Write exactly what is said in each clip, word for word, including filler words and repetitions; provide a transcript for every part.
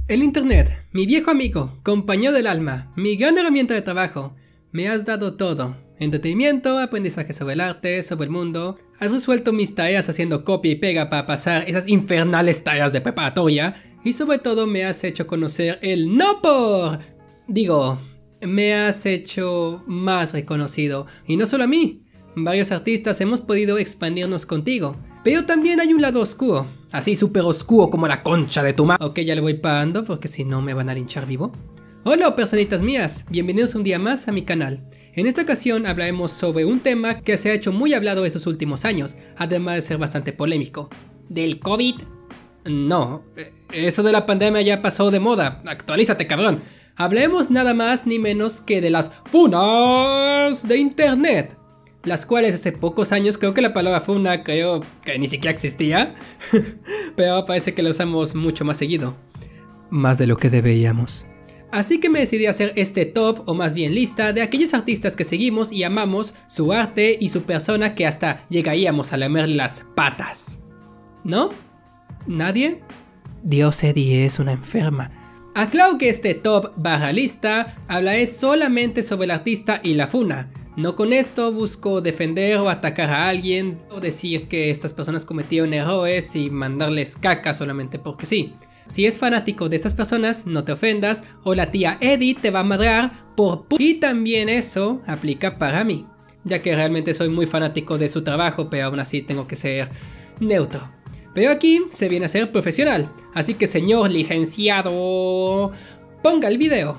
El internet, mi viejo amigo, compañero del alma, mi gran herramienta de trabajo. Me has dado todo. Entretenimiento, aprendizaje sobre el arte, sobre el mundo. Has resuelto mis tareas haciendo copia y pega para pasar esas infernales tareas de preparatoria. Y sobre todo me has hecho conocer el no por... Digo, me has hecho más reconocido. Y no solo a mí. Varios artistas hemos podido expandirnos contigo. Pero también hay un lado oscuro. Así súper oscuro como la concha de tu madre. Ok, ya le voy parando porque si no me van a linchar vivo. Hola personitas mías, bienvenidos un día más a mi canal. En esta ocasión hablaremos sobre un tema que se ha hecho muy hablado estos últimos años, además de ser bastante polémico. ¿Del COVID? No, eso de la pandemia ya pasó de moda, actualízate cabrón. Hablemos nada más ni menos que de las funas de internet. Las cuales hace pocos años creo que la palabra funa creo que ni siquiera existía. Pero parece que la usamos mucho más seguido. Más de lo que deberíamos. Así que me decidí a hacer este top, o más bien lista, de aquellos artistas que seguimos y amamos su arte y su persona que hasta llegaríamos a lamerle las patas. ¿No? ¿Nadie? Dios, Eddie es una enferma. Aclaro que este top barra lista hablaré solamente sobre el artista y la funa. No con esto busco defender o atacar a alguien o decir que estas personas cometieron errores y mandarles caca solamente porque sí. Si es fanático de estas personas, no te ofendas o la tía Eddie te va a madrear por pu... Y también eso aplica para mí, ya que realmente soy muy fanático de su trabajo, pero aún así tengo que ser neutro. Pero aquí se viene a ser profesional, así que señor licenciado, ponga el video.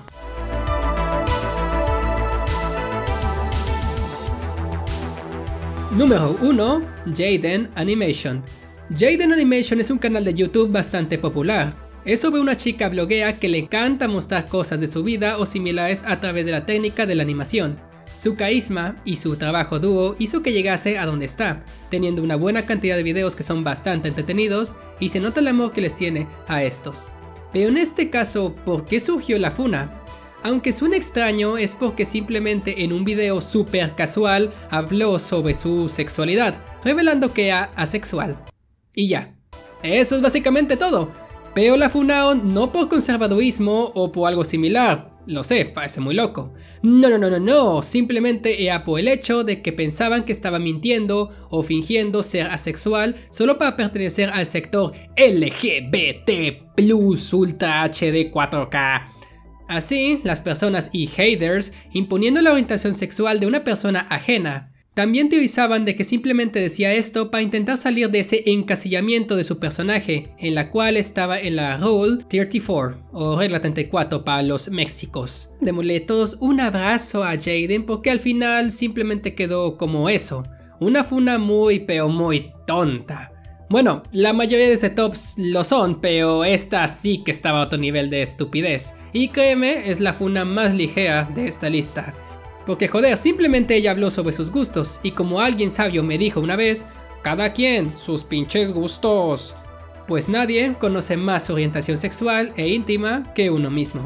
Número uno. Jaden Animation. Jaden Animation es un canal de YouTube bastante popular. Es sobre una chica bloguera que le encanta mostrar cosas de su vida o similares a través de la técnica de la animación. Su carisma y su trabajo dúo hizo que llegase a donde está, teniendo una buena cantidad de videos que son bastante entretenidos y se nota el amor que les tiene a estos. Pero en este caso, ¿por qué surgió la funa? Aunque suene extraño, es porque simplemente en un video súper casual habló sobre su sexualidad, revelando que era asexual. Y ya. Eso es básicamente todo. Pero la funaron no por conservadurismo o por algo similar. Lo sé, parece muy loco. No, no, no, no, no. Simplemente era por el hecho de que pensaban que estaba mintiendo o fingiendo ser asexual solo para pertenecer al sector L G B T plus Ultra H D cuatro K. Así, las personas y haters imponiendo la orientación sexual de una persona ajena. También teorizaban de que simplemente decía esto para intentar salir de ese encasillamiento de su personaje, en la cual estaba en la Rule treinta y cuatro, o regla treinta y cuatro para los méxicos. Démosle todos un abrazo a Jaden porque al final simplemente quedó como eso, una funa muy pero muy tonta. Bueno, la mayoría de setups lo son, pero esta sí que estaba a otro nivel de estupidez. Y créeme, es la funa más ligera de esta lista. Porque joder, simplemente ella habló sobre sus gustos, y como alguien sabio me dijo una vez, cada quien, sus pinches gustos. Pues nadie conoce más su orientación sexual e íntima que uno mismo.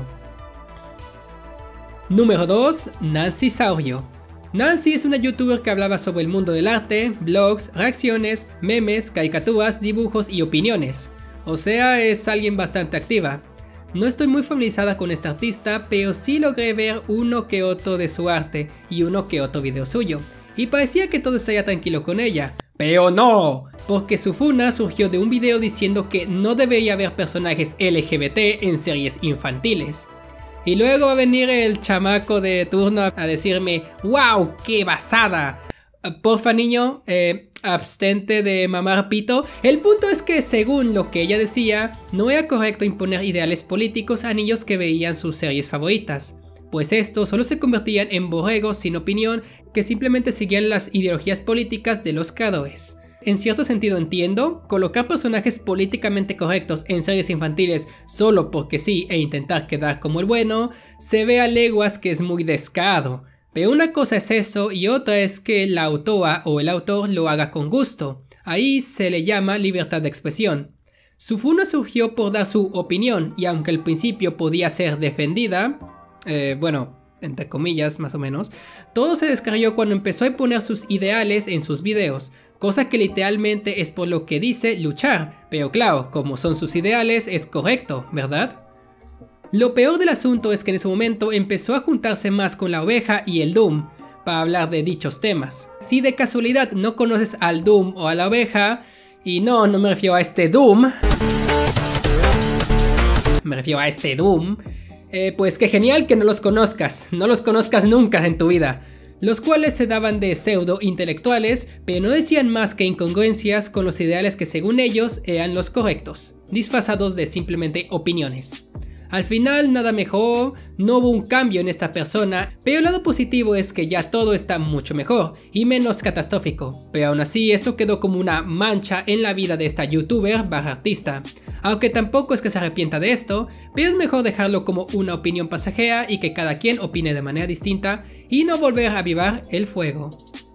Número dos. Nancy Saurio. Nancy es una youtuber que hablaba sobre el mundo del arte, blogs, reacciones, memes, caricaturas, dibujos y opiniones. O sea, es alguien bastante activa. No estoy muy familiarizada con esta artista, pero sí logré ver uno que otro de su arte y uno que otro video suyo. Y parecía que todo estaría tranquilo con ella. Pero no, porque su funa surgió de un video diciendo que no debería haber personajes L G B T en series infantiles. Y luego va a venir el chamaco de turno a decirme, ¡wow! ¡Qué basada! Porfa niño, eh, abstente de mamar pito. El punto es que según lo que ella decía, no era correcto imponer ideales políticos a niños que veían sus series favoritas. Pues estos solo se convertían en borregos sin opinión que simplemente seguían las ideologías políticas de los creadores. En cierto sentido entiendo, colocar personajes políticamente correctos en series infantiles solo porque sí e intentar quedar como el bueno, se ve a leguas que es muy descarado. Pero una cosa es eso y otra es que la autora o el autor lo haga con gusto. Ahí se le llama libertad de expresión. Su funa surgió por dar su opinión y aunque al principio podía ser defendida, eh, bueno, entre comillas más o menos, todo se descarrió cuando empezó a poner sus ideales en sus videos. Cosa que literalmente es por lo que dice luchar, pero claro, como son sus ideales es correcto, ¿verdad? Lo peor del asunto es que en ese momento empezó a juntarse más con la oveja y el Doom para hablar de dichos temas. Si de casualidad no conoces al Doom o a la oveja, y no, no me refiero a este Doom, me refiero a este Doom, eh, pues qué genial que no los conozcas, no los conozcas nunca en tu vida. Los cuales se daban de pseudo intelectuales, pero no decían más que incongruencias con los ideales que según ellos eran los correctos, disfrazados de simplemente opiniones. Al final nada mejoró, no hubo un cambio en esta persona, pero el lado positivo es que ya todo está mucho mejor y menos catastrófico, pero aún así esto quedó como una mancha en la vida de esta youtuber barra artista. Aunque tampoco es que se arrepienta de esto, pero es mejor dejarlo como una opinión pasajera y que cada quien opine de manera distinta y no volver a avivar el fuego.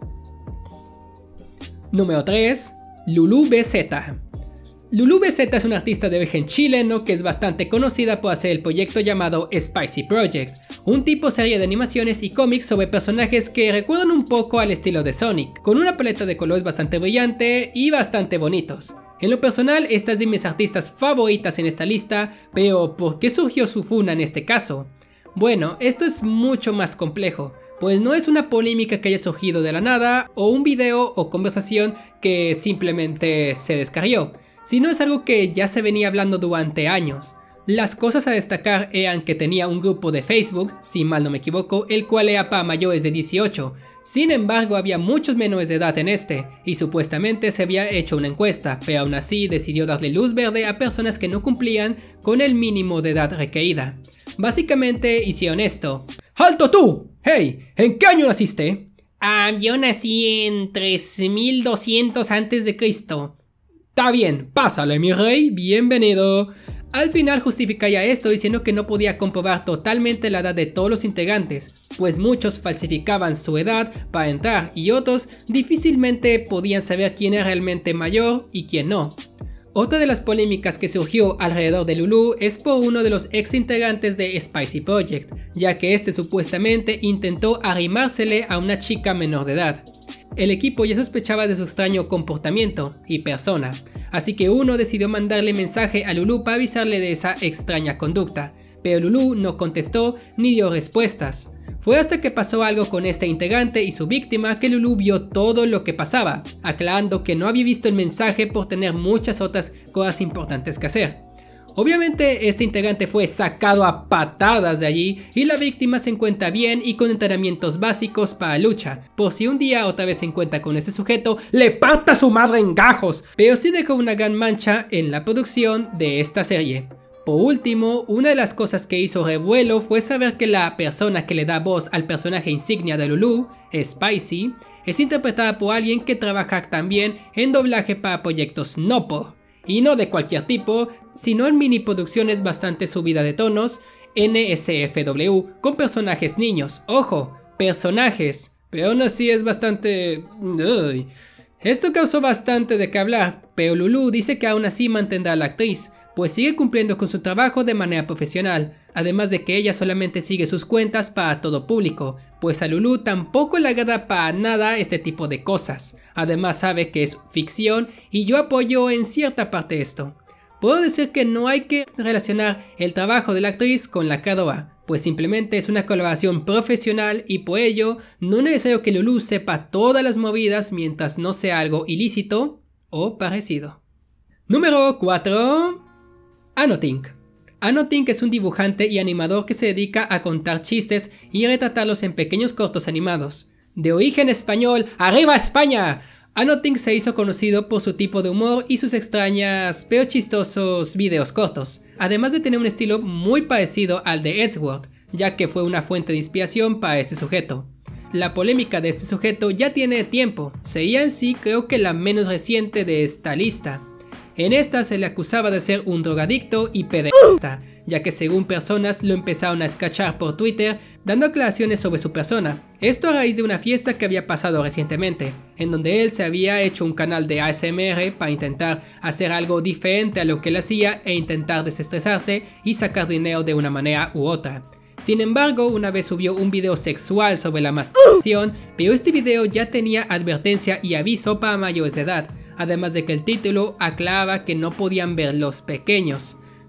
Número tres. Lulu B Z. Lulu B Z es una artista de origen chileno que es bastante conocida por hacer el proyecto llamado Spicy Project, un tipo serie de animaciones y cómics sobre personajes que recuerdan un poco al estilo de Sonic, con una paleta de colores bastante brillante y bastante bonitos. En lo personal, esta es de mis artistas favoritas en esta lista, pero ¿por qué surgió su funa en este caso? Bueno, esto es mucho más complejo, pues no es una polémica que haya surgido de la nada o un video o conversación que simplemente se descarrió, sino es algo que ya se venía hablando durante años. Las cosas a destacar eran que tenía un grupo de Facebook, si mal no me equivoco, el cual era para mayores de dieciocho. Sin embargo, había muchos menores de edad en este, y supuestamente se había hecho una encuesta, pero aún así decidió darle luz verde a personas que no cumplían con el mínimo de edad requerida. Básicamente hicieron esto. ¡Alto tú! ¡Hey! ¿En qué año naciste? Ah, yo nací en tres mil doscientos antes de Cristo. Está bien, pásale mi rey, bienvenido. Al final justificaría esto diciendo que no podía comprobar totalmente la edad de todos los integrantes, pues muchos falsificaban su edad para entrar y otros difícilmente podían saber quién era realmente mayor y quién no. Otra de las polémicas que surgió alrededor de Lulu es por uno de los ex integrantes de Spicy Project, ya que este supuestamente intentó arrimársele a una chica menor de edad. El equipo ya sospechaba de su extraño comportamiento y persona, así que uno decidió mandarle mensaje a Lulu para avisarle de esa extraña conducta, pero Lulu no contestó ni dio respuestas. Fue hasta que pasó algo con este integrante y su víctima que Lulu vio todo lo que pasaba, aclarando que no había visto el mensaje por tener muchas otras cosas importantes que hacer. Obviamente este integrante fue sacado a patadas de allí y la víctima se encuentra bien y con entrenamientos básicos para lucha, por si un día otra vez se encuentra con este sujeto, le parta su madre en gajos, pero sí dejó una gran mancha en la producción de esta serie. Por último, una de las cosas que hizo revuelo fue saber que la persona que le da voz al personaje insignia de Lulu, Spicy, es interpretada por alguien que trabaja también en doblaje para proyectos Nopo. Y no de cualquier tipo, sino en mini producciones bastante subida de tonos, N S F W, con personajes niños. ¡Ojo! Personajes. Pero aún así es bastante... Uy. Esto causó bastante de qué hablar, pero Lulu dice que aún así mantendrá a la actriz, pues sigue cumpliendo con su trabajo de manera profesional, además de que ella solamente sigue sus cuentas para todo público, pues a Lulu tampoco le agrada para nada este tipo de cosas, además sabe que es ficción y yo apoyo en cierta parte esto. Puedo decir que no hay que relacionar el trabajo de la actriz con la creadora, pues simplemente es una colaboración profesional y por ello no es necesario que Lulu sepa todas las movidas mientras no sea algo ilícito o parecido. Número cuatro. Anotink. Anotink es un dibujante y animador que se dedica a contar chistes y retratarlos en pequeños cortos animados. De origen español, ¡arriba España! Anotink se hizo conocido por su tipo de humor y sus extrañas pero chistosos videos cortos, además de tener un estilo muy parecido al de Edgeworth, ya que fue una fuente de inspiración para este sujeto. La polémica de este sujeto ya tiene tiempo, sería en sí creo que la menos reciente de esta lista. En esta se le acusaba de ser un drogadicto y pederasta, ya que según personas lo empezaron a escrachar por Twitter dando aclaraciones sobre su persona. Esto a raíz de una fiesta que había pasado recientemente, en donde él se había hecho un canal de A S M R para intentar hacer algo diferente a lo que él hacía e intentar desestresarse y sacar dinero de una manera u otra. Sin embargo, una vez subió un video sexual sobre la masturbación, pero este video ya tenía advertencia y aviso para mayores de edad. Además de que el título aclaraba que no podían ver los pequeños.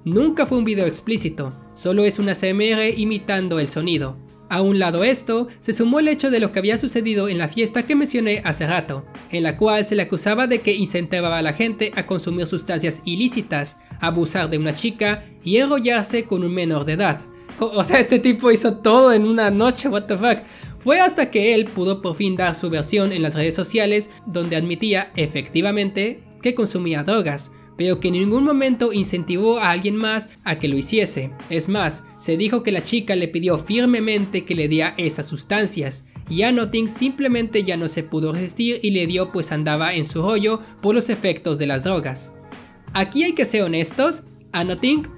Nunca fue un video explícito, solo es una A S M R imitando el sonido. A un lado esto, se sumó el hecho de lo que había sucedido en la fiesta que mencioné hace rato, en la cual se le acusaba de que incentivaba a la gente a consumir sustancias ilícitas, abusar de una chica y enrollarse con un menor de edad. O, o sea, este tipo hizo todo en una noche, what the fuck. Fue hasta que él pudo por fin dar su versión en las redes sociales, donde admitía efectivamente que consumía drogas, pero que en ningún momento incentivó a alguien más a que lo hiciese. Es más, se dijo que la chica le pidió firmemente que le diera esas sustancias, y Anothing simplemente ya no se pudo resistir y le dio, pues andaba en su rollo por los efectos de las drogas. Aquí hay que ser honestos, Anothing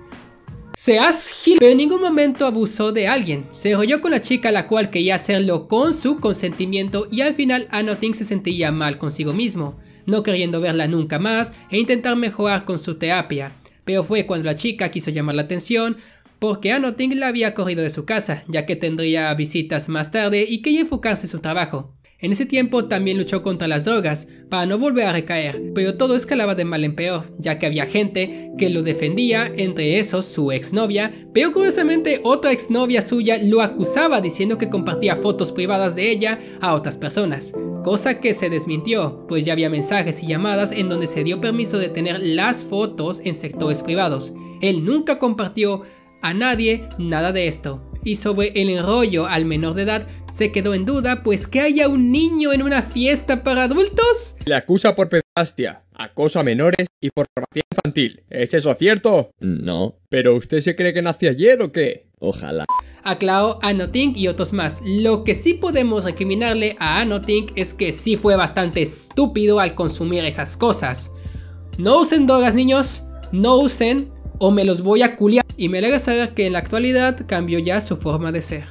se hace, pero en ningún momento abusó de alguien. Se enrolló con la chica la cual quería hacerlo con su consentimiento y al final Anothing se sentía mal consigo mismo, no queriendo verla nunca más e intentar mejorar con su terapia. Pero fue cuando la chica quiso llamar la atención porque Anothing la había corrido de su casa, ya que tendría visitas más tarde y quería enfocarse en su trabajo. En ese tiempo también luchó contra las drogas, para no volver a recaer, pero todo escalaba de mal en peor, ya que había gente que lo defendía, entre esos su exnovia, pero curiosamente otra exnovia suya lo acusaba diciendo que compartía fotos privadas de ella a otras personas, cosa que se desmintió, pues ya había mensajes y llamadas en donde se dio permiso de tener las fotos en sectores privados. Él nunca compartió a nadie nada de esto. Y sobre el enrollo al menor de edad, se quedó en duda, pues que haya un niño en una fiesta para adultos. Le acusa por pederastia, acoso a menores y pornografía infantil. ¿Es eso cierto? No. ¿Pero usted se cree que nació ayer o qué? Ojalá. Aclaró Anothing y otros más. Lo que sí podemos recriminarle a Anothing es que sí fue bastante estúpido al consumir esas cosas. No usen drogas, niños, no usen o me los voy a culiar. Y me alegra saber que en la actualidad cambió ya su forma de ser.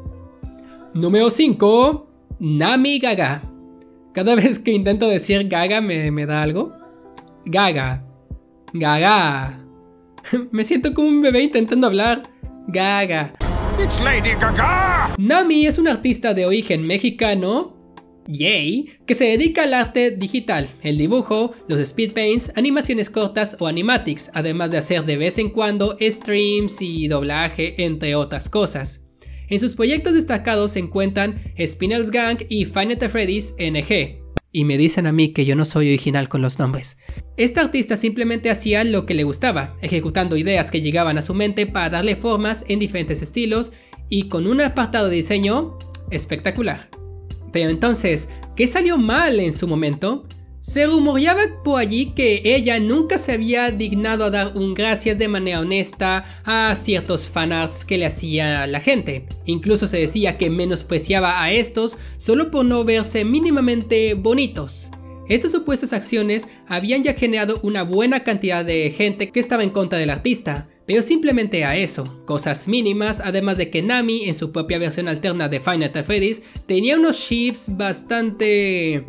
Número cinco. Nami Gaga. Cada vez que intento decir Gaga me, me da algo. Gaga. Gaga. Me siento como un bebé intentando hablar. Gaga. It's Lady Gaga. Nami es un artista de origen mexicano, yay, que se dedica al arte digital, el dibujo, los speed paints, animaciones cortas o animatics, además de hacer de vez en cuando streams y doblaje, entre otras cosas. En sus proyectos destacados se encuentran Spinel's Gang y Five Nights at Freddy's N G. Y me dicen a mí que yo no soy original con los nombres. Este artista simplemente hacía lo que le gustaba, ejecutando ideas que llegaban a su mente para darle formas en diferentes estilos y con un apartado de diseño espectacular. Pero entonces, ¿qué salió mal en su momento? Se rumoreaba por allí que ella nunca se había dignado a dar un gracias de manera honesta a ciertos fanarts que le hacía la gente. Incluso se decía que menospreciaba a estos solo por no verse mínimamente bonitos. Estas supuestas acciones habían ya generado una buena cantidad de gente que estaba en contra del artista, pero simplemente a eso, cosas mínimas, además de que Nami en su propia versión alterna de Five Nights at Freddy's tenía unos shifts bastante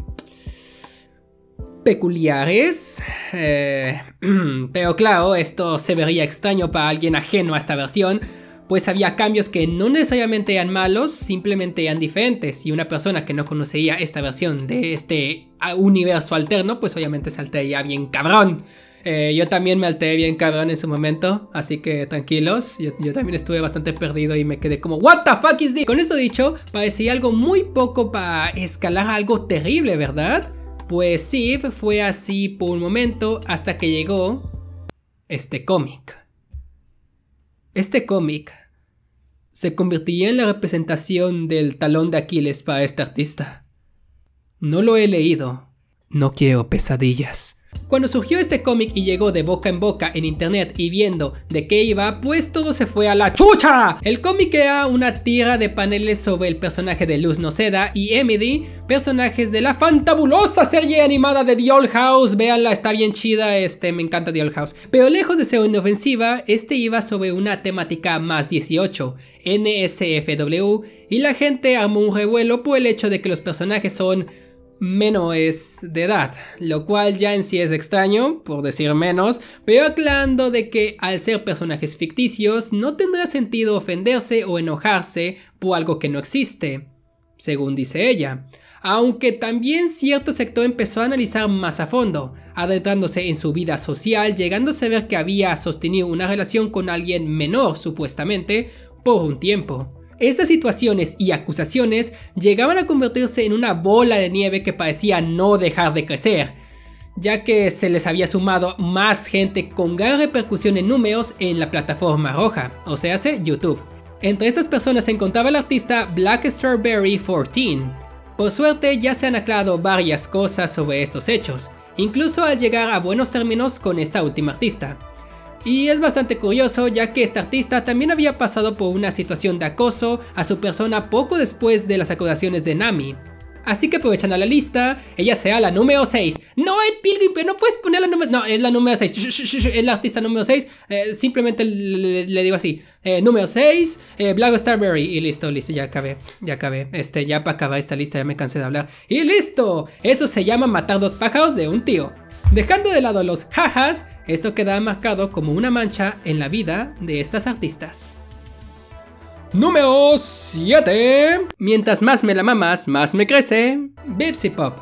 peculiares, eh, pero claro, esto se vería extraño para alguien ajeno a esta versión, pues había cambios que no necesariamente eran malos, simplemente eran diferentes, y una persona que no conocía esta versión de este universo alterno, pues obviamente se alteraría bien cabrón. Eh, yo también me alteré bien cabrón en su momento, así que tranquilos, yo, yo también estuve bastante perdido y me quedé como what the fuck is this? Con esto dicho, parecía algo muy poco para escalar a algo terrible, ¿verdad? Pues sí, fue así por un momento hasta que llegó este cómic. Este cómic se convertiría en la representación del talón de Aquiles para este artista. No lo he leído, no quiero pesadillas. Cuando surgió este cómic y llegó de boca en boca en internet y viendo de qué iba, pues todo se fue a la chucha. El cómic era una tira de paneles sobre el personaje de Luz Noceda y Emily, personajes de la fantabulosa serie animada de The Old House. Véanla, está bien chida, este, me encanta The Old House. Pero lejos de ser una ofensiva, este iba sobre una temática más dieciocho, N S F W, y la gente armó un revuelo por el hecho de que los personajes son menores de edad, lo cual ya en sí es extraño, por decir menos, pero aclarando de que al ser personajes ficticios no tendrá sentido ofenderse o enojarse por algo que no existe, según dice ella. aunque también cierto sector empezó a analizar más a fondo, adentrándose en su vida social, llegándose a ver que había sostenido una relación con alguien menor supuestamente por un tiempo. Estas situaciones y acusaciones llegaban a convertirse en una bola de nieve que parecía no dejar de crecer, ya que se les había sumado más gente con gran repercusión en números en la plataforma roja, o sea, YouTube. Entre estas personas se encontraba el artista Black Strawberry catorce. Por suerte ya se han aclarado varias cosas sobre estos hechos, incluso al llegar a buenos términos con esta última artista. Y es bastante curioso, ya que esta artista también había pasado por una situación de acoso a su persona poco después de las acusaciones de Nami. Así que aprovechando la lista, ella será la número seis. No, Ed Pilgrim, pero no puedes poner la número... No, es la número seis. Es la artista número seis. Eh, simplemente le, le digo así. Eh, número seis, eh, Black Starberry. Y listo, listo, ya acabé. Ya acabé. Este, ya para acabar esta lista ya me cansé de hablar. ¡Y listo! Eso se llama matar dos pájaros de un tiro. Dejando de lado los jajas, esto queda marcado como una mancha en la vida de estas artistas. Número siete. Mientras más me la mamas, más me crece. Bipsipop.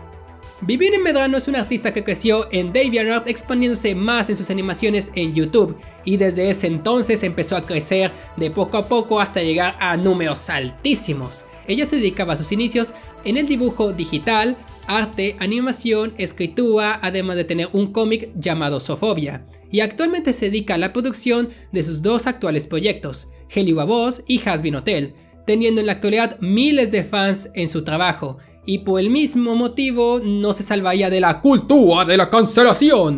Vivian Medrano es una artista que creció en DeviantArt, expandiéndose más en sus animaciones en YouTube, y desde ese entonces empezó a crecer de poco a poco hasta llegar a números altísimos. Ella se dedicaba a sus inicios en el dibujo digital, arte, animación, escritura, además de tener un cómic llamado Zoofobia, y actualmente se dedica a la producción de sus dos actuales proyectos, Heliwa Boss y Hazbin Hotel, teniendo en la actualidad miles de fans en su trabajo, y por el mismo motivo no se salvaría de la cultura de la cancelación.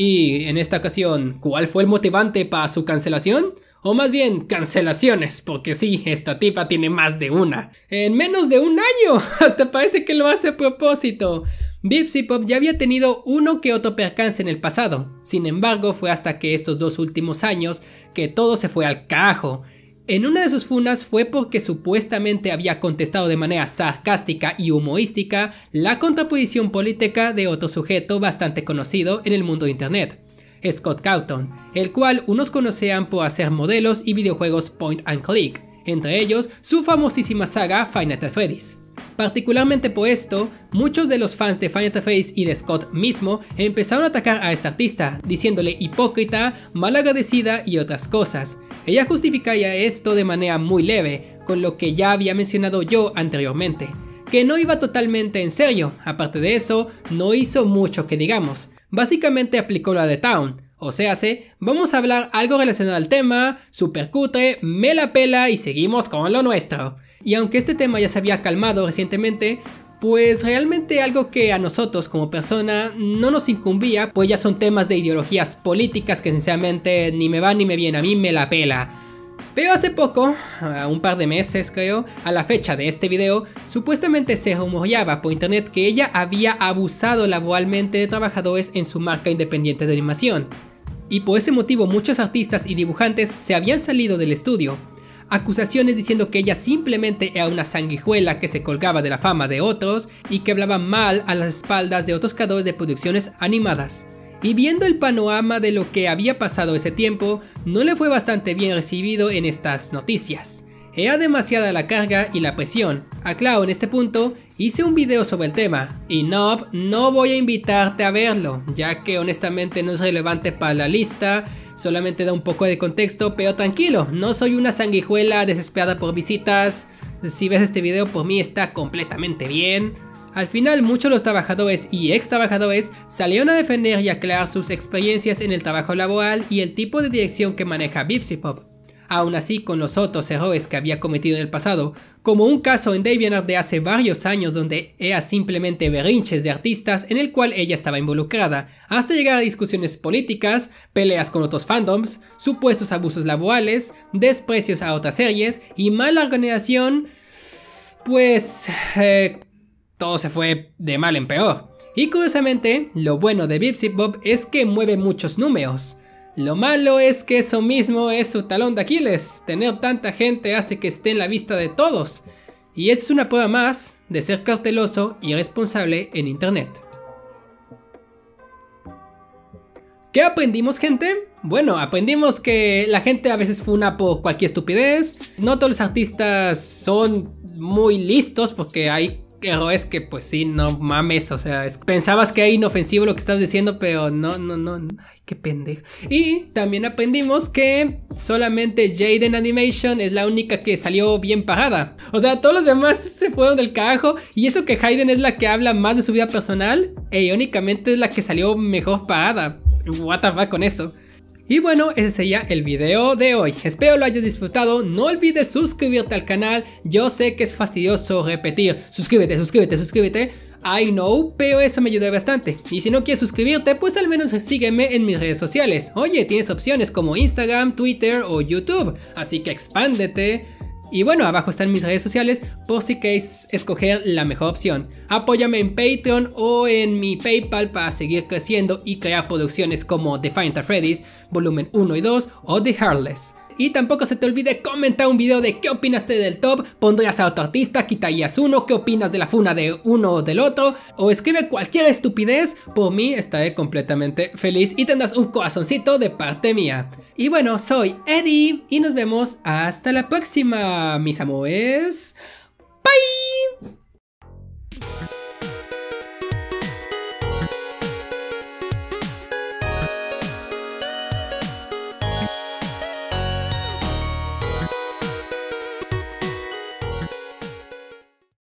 Y en esta ocasión, ¿cuál fue el motivante para su cancelación? O más bien, cancelaciones, porque sí, esta tipa tiene más de una. En menos de un año, hasta parece que lo hace a propósito. Bipsipop ya había tenido uno que otro percance en el pasado, sin embargo fue hasta que estos dos últimos años que todo se fue al carajo. En una de sus funas fue porque supuestamente había contestado de manera sarcástica y humorística la contraposición política de otro sujeto bastante conocido en el mundo de internet, Scott Cawthon, el cual unos conocían por hacer modelos y videojuegos point and click, entre ellos su famosísima saga Five Nights at Freddy's. Particularmente por esto, muchos de los fans de Five Nights at Freddy's y de Scott mismo empezaron a atacar a esta artista, diciéndole hipócrita, malagradecida y otras cosas. Ella justificaría esto de manera muy leve, con lo que ya había mencionado yo anteriormente, que no iba totalmente en serio. Aparte de eso, no hizo mucho que digamos. Básicamente aplicó la de Town, o sea, se, vamos a hablar algo relacionado al tema, super cutre, me la pela y seguimos con lo nuestro. Y aunque este tema ya se había calmado recientemente, pues realmente algo que a nosotros como persona no nos incumbía, pues ya son temas de ideologías políticas que sinceramente ni me va ni me viene, a mí me la pela. Pero hace poco, a un par de meses creo, a la fecha de este video, supuestamente se rumoreaba por internet que ella había abusado laboralmente de trabajadores en su marca independiente de animación. Y por ese motivo muchos artistas y dibujantes se habían salido del estudio. Acusaciones diciendo que ella simplemente era una sanguijuela que se colgaba de la fama de otros y que hablaba mal a las espaldas de otros creadores de producciones animadas. Y viendo el panorama de lo que había pasado ese tiempo, no le fue bastante bien recibido en estas noticias. Era demasiada la carga y la presión. Aclaro, en este punto hice un video sobre el tema, y no, no voy a invitarte a verlo, ya que honestamente no es relevante para la lista, solamente da un poco de contexto, pero tranquilo, no soy una sanguijuela desesperada por visitas. Si ves este video, por mí está completamente bien. Al final, muchos de los trabajadores y ex trabajadores salieron a defender y aclarar sus experiencias en el trabajo laboral y el tipo de dirección que maneja Bipsipop. Aún así, con los otros errores que había cometido en el pasado, como un caso en DeviantArt de hace varios años donde era simplemente berrinches de artistas en el cual ella estaba involucrada, hasta llegar a discusiones políticas, peleas con otros fandoms, supuestos abusos laborales, desprecios a otras series y mala organización, pues eh, todo se fue de mal en peor. Y curiosamente, lo bueno de Bipsipop es que mueve muchos números. Lo malo es que eso mismo es su talón de Aquiles, tener tanta gente hace que esté en la vista de todos. Y es una prueba más de ser cauteloso y responsable en internet. ¿Qué aprendimos, gente? Bueno, aprendimos que la gente a veces funa por cualquier estupidez. No todos los artistas son muy listos porque hay errores que pues sí, no mames, o sea, es, pensabas que era inofensivo lo que estabas diciendo, pero no, no, no, ay, qué pendejo. Y también aprendimos que solamente Jaden Animation es la única que salió bien parada. O sea, todos los demás se fueron del carajo, y eso que Hayden es la que habla más de su vida personal, e irónicamente es la que salió mejor parada. What the fuck con eso. Y bueno, ese sería el video de hoy. Espero lo hayas disfrutado. No olvides suscribirte al canal. Yo sé que es fastidioso repetir suscríbete, suscríbete, suscríbete. I know, pero eso me ayuda bastante. Y si no quieres suscribirte, pues al menos sígueme en mis redes sociales. Oye, tienes opciones como Instagram, Twitter o YouTube, así que expándete. Y bueno, abajo están mis redes sociales por si queréis escoger la mejor opción. Apóyame en Patreon o en mi PayPal para seguir creciendo y crear producciones como The Final Freddy's Volumen uno y dos o The Heartless. Y tampoco se te olvide comentar un video de qué opinaste del top, pondrías a otro artista, quitarías uno, qué opinas de la funa de uno o del otro, o escribe cualquier estupidez, por mí estaré completamente feliz y tendrás un corazoncito de parte mía. Y bueno, soy Eddie y nos vemos hasta la próxima, mis amores. Bye.